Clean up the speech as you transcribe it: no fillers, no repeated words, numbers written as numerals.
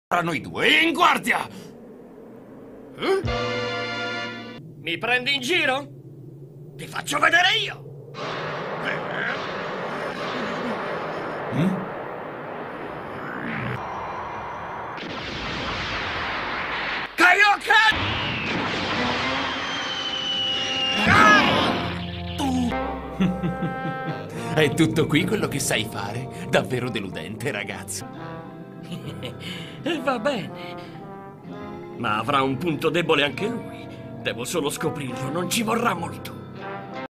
Tra noi due, in guardia! Mi prendi in giro? Ti faccio vedere io! Kaioken! È tutto qui quello che sai fare? Davvero deludente, ragazzo. E va bene. Ma avrà un punto debole anche lui. Devo solo scoprirlo, non ci vorrà molto.